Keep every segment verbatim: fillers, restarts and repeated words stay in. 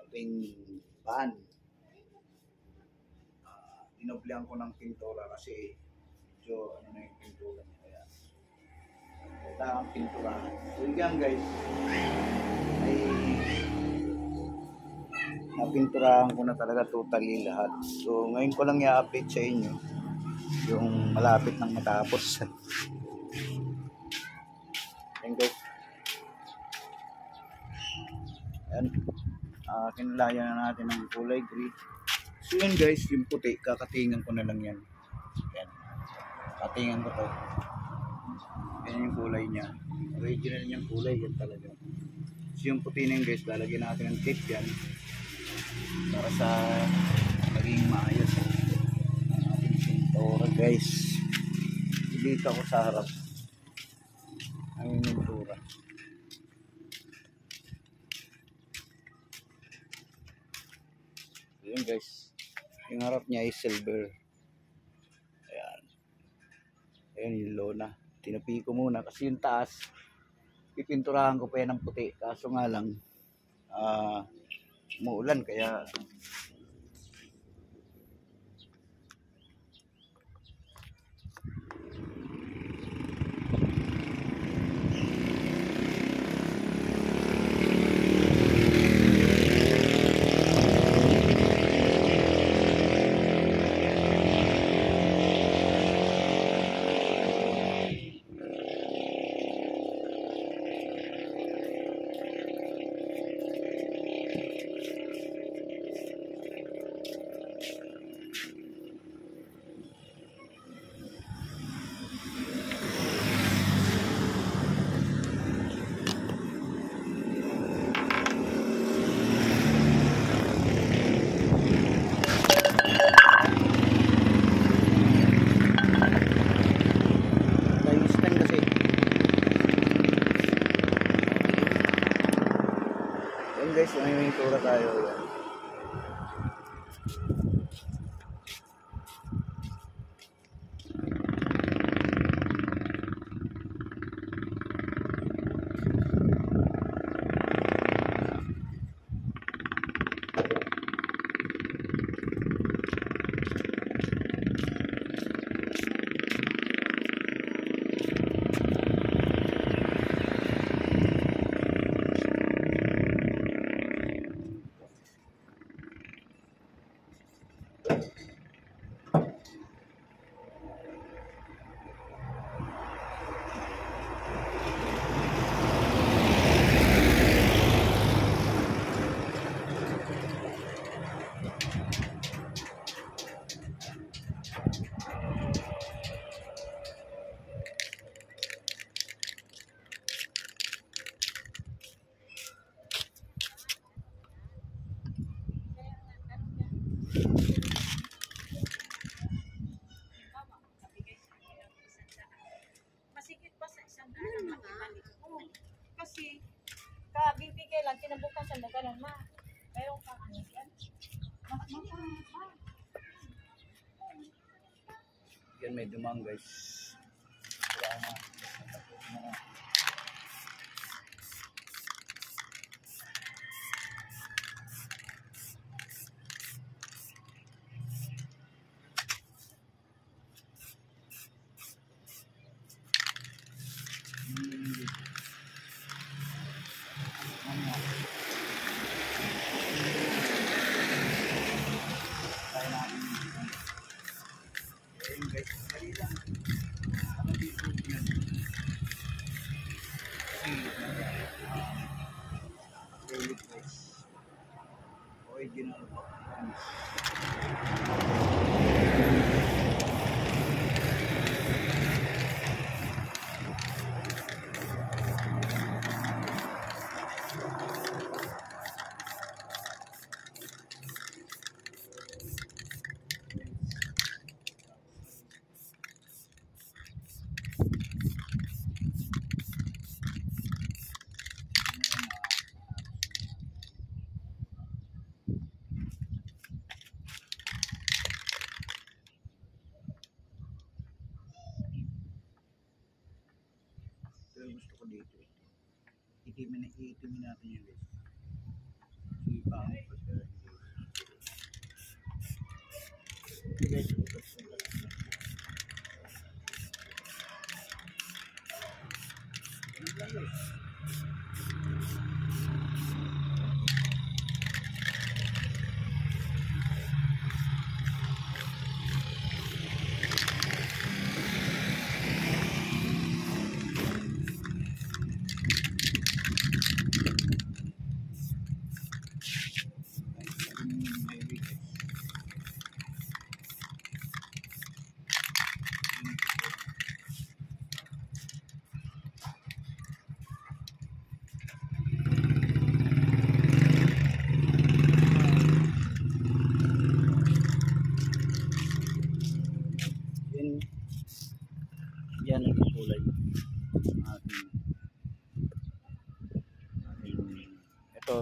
ating van. Uh, Dinoblihan ko ng pintura kasi medyo ano na yung pintura niya. Kaya kailangan pintura. So yan guys, ay napinturahan ko na talaga totally lahat. So ngayon ko lang i-update sa inyo yung malapit nang matapos. Yan guys. Yan. Uh, kinalayan na natin ng kulay green. So yun guys, yung puti, kakatingan ko na lang yan. Yan. Katingan ko to. Yan yung kulay niya. Original niyang kulay, yan talaga. So yung puti na yun guys, lalagyan natin ng tape yan. Para sa maging maayos. Ang ating pintura guys. Dito ako sa harap. Ang pintura. Yun guys, yung harap niya ay silver. Ayan. Ayan yung lona. Tinapi ko muna kasi yung taas pipinturahan ko pa yan ng puti. Kaso nga lang uh, umuulan kaya guys, may pintura tayo yan. Masikip pa sa isang daan na makibalik. Oh, kasi kabibigay lang kinabukasan na ganun ma. Mayroon pang ano yan. Yan may dumang guys. Wala na. Original gusto ko dito. Itimin na itimin natin yung guys. Sige pa.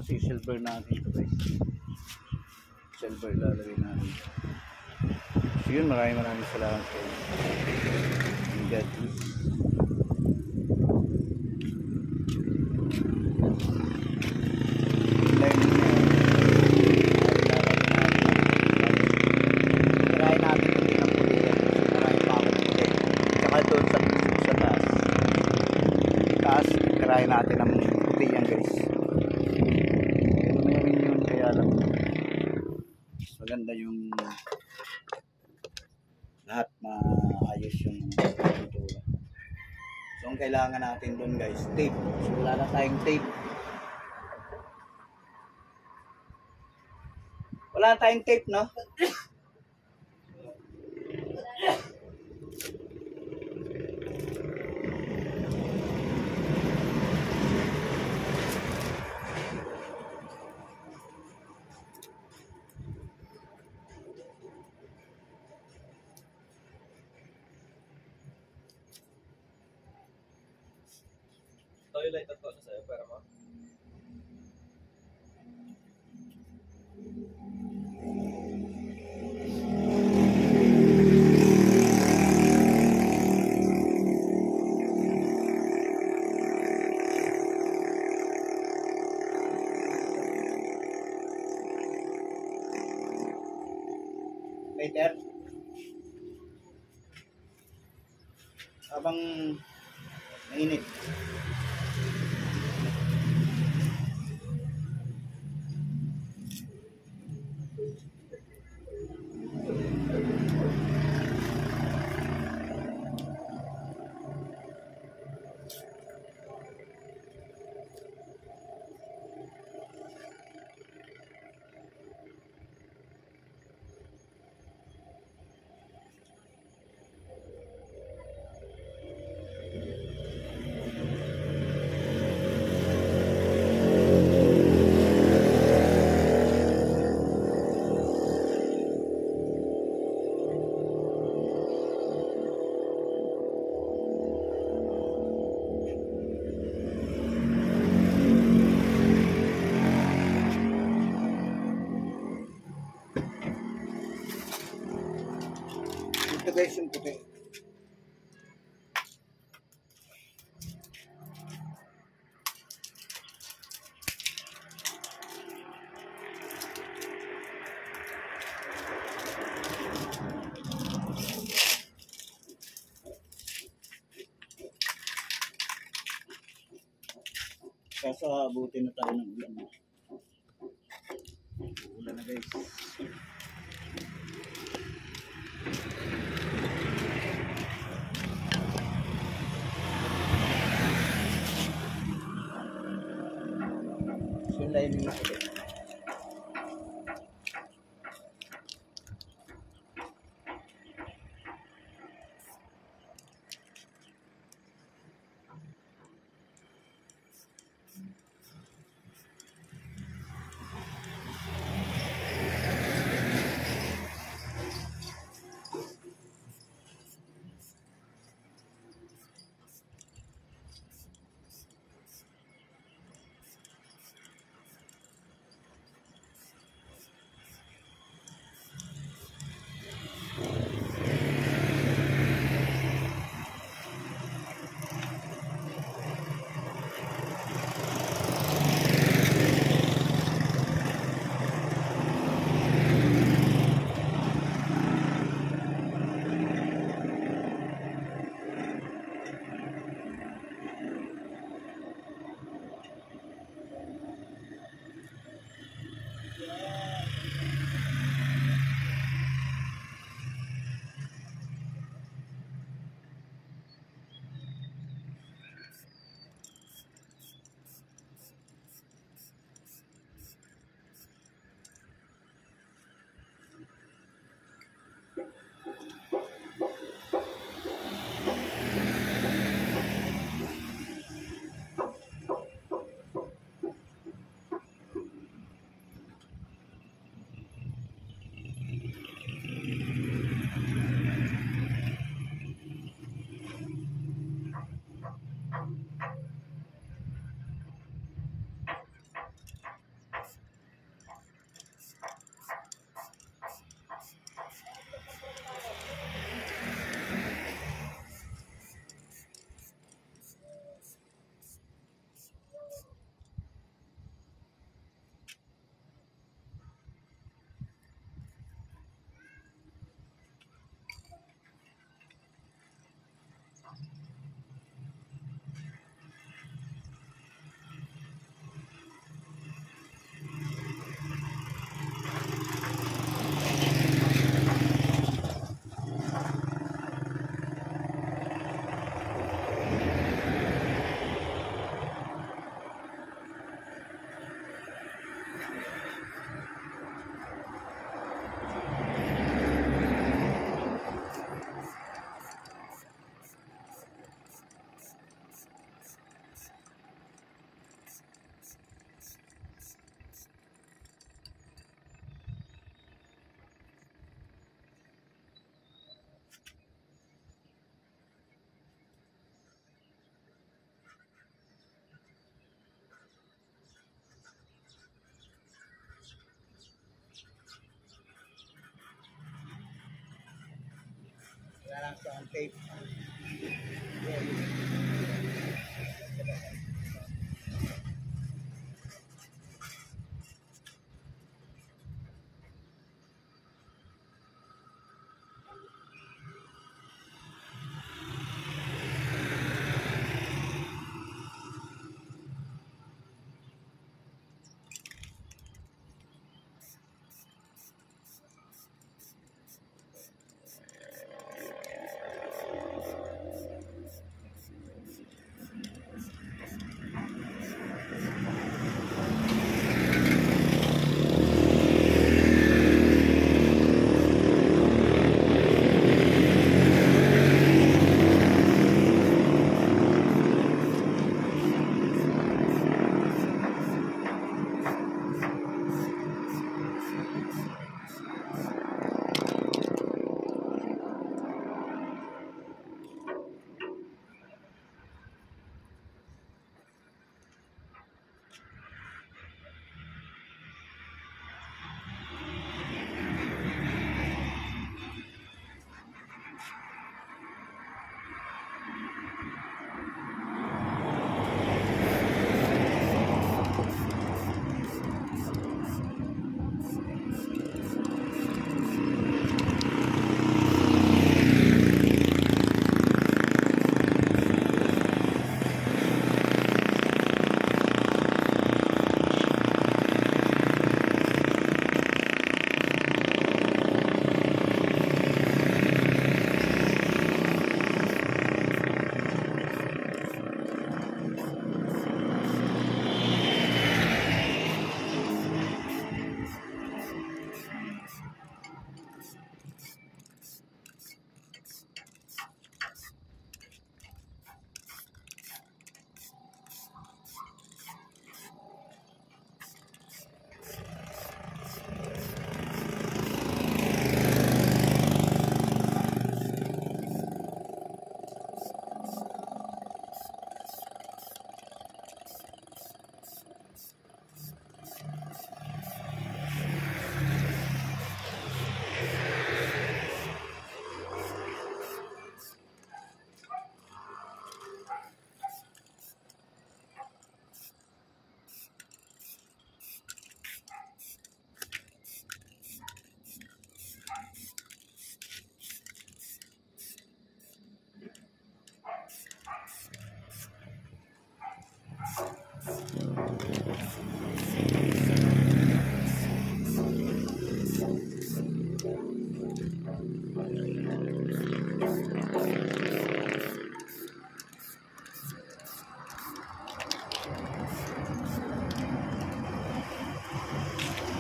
kasi silver natin ito guys. Silver lalagay natin. So yun, maraming maraming salamat po. And God bless. Learn niya. Tirahin natin kung din ang puti yan. Maraming pa ako ng puti. Tsaka doon sa, sa taas. Taas, tirahin natin ang puti yan guys. Pero meron yun, kaya lang maganda yung lahat maayos yung pintura. So ang kailangan natin doon guys, tape. So wala na tayong tape. Wala na tayong tape, no? Toilet at to sa sayo, pero mo. Peter? Habang mainit. Ito guys yung puti. Kaso abutin na tayo ng ulan. Ulan na guys. So live yung puti. na lang ito ang tape.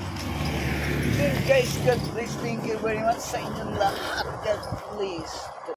Guys, God please, thank you very much sa inyong lahat. God please.